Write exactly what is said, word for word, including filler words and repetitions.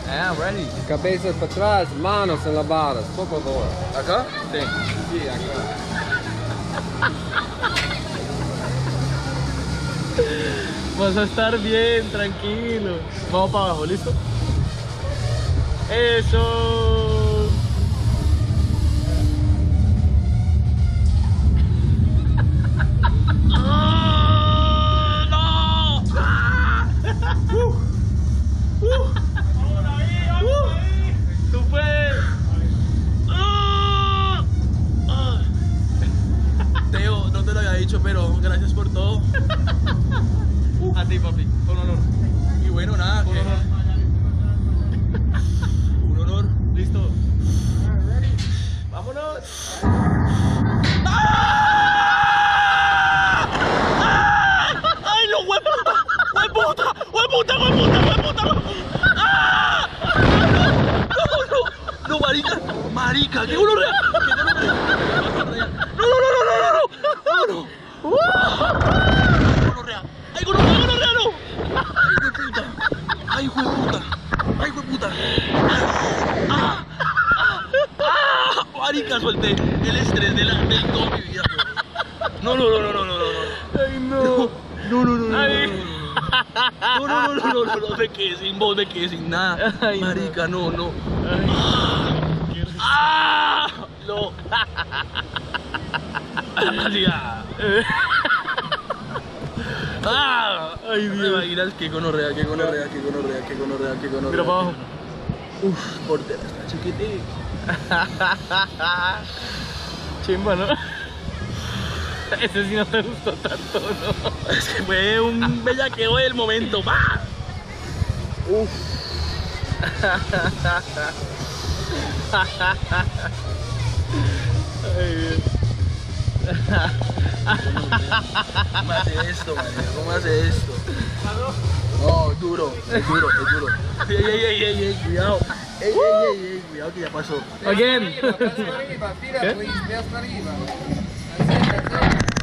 Yeah, ready. Cabezas para atrás, manos en la barra, por favor. ¿Acá? Sí. Sí, acá. Vas a estar bien, tranquilo. Vamos para abajo, ¿listo? Eso. Tú puedes. Teo, no te lo había dicho, pero gracias por todo. A ti, papi, con honor. Y bueno, nada, con honor. Un honor, listo. Vámonos. ¡Ay, no, hueputa! ¡Hueputa! ¡Hueputa, hueputa, hueputa! ¡Ah! ¡No, no! ¡No, marica! ¡Marica! ¡Qué gonorrea! ¡Qué gonorrea! ¡No, no, no, no, no, no! ¡No, no! ¡Gonorrea! ¡Ay, gonorrea, gonorrea, no! ¡Ay, hueputa! ¡Ay, hueputa! ¡Ay, hueputa! ¡Ah! ¡Ah! ¡Ah! ¡Marica, solté el estrés de, la, de toda mi vida! No, no, no, no, no, no, no. Ay, no. No, no, no, no. Ay. No, no, no, no, no, no, no, me quedé sin voz, me quedé sin nada. Ay, marica, no, no. Ay. ¡Ah! No. Ya. ¡Ah! Ay, Dios. ¿Te imaginas qué gonorrea, qué gonorrea, qué gonorrea, qué gonorrea, qué gonorrea? Mira para abajo. Uf, portera está chiquitito. Chimba, ¿no? Ese sí no me gustó tanto, ¿no? Es que fue un bellaqueo del momento. ¡Va! Uf. Ay, Dios. ¿Cómo hace esto, marica? ¿Cómo hace esto? No, es duro, es duro, es duro. Ey, ey, ey, ey, ey, cuidado. Ey, ey, ey, ey, cuidado que ya pasó. Again. Arriba, tira, please, ve hasta arriba. Así, así.